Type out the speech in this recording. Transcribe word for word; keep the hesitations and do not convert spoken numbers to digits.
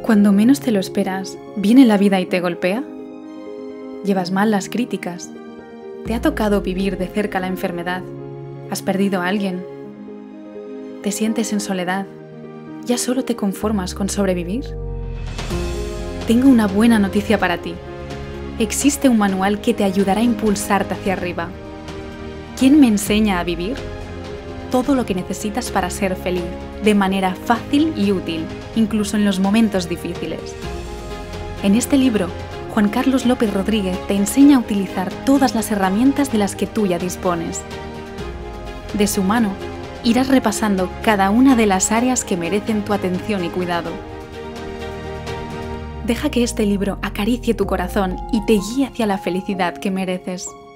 Cuando menos te lo esperas, ¿viene la vida y te golpea? ¿Llevas mal las críticas? ¿Te ha tocado vivir de cerca la enfermedad? ¿Has perdido a alguien? ¿Te sientes en soledad? ¿Ya solo te conformas con sobrevivir? Tengo una buena noticia para ti. Existe un manual que te ayudará a impulsarte hacia arriba. ¿Quién me enseña a vivir? Todo lo que necesitas para ser feliz, de manera fácil y útil, incluso en los momentos difíciles. En este libro, Juan Carlos López Rodríguez te enseña a utilizar todas las herramientas de las que tú ya dispones. De su mano, irás repasando cada una de las áreas que merecen tu atención y cuidado. Deja que este libro acaricie tu corazón y te guíe hacia la felicidad que mereces.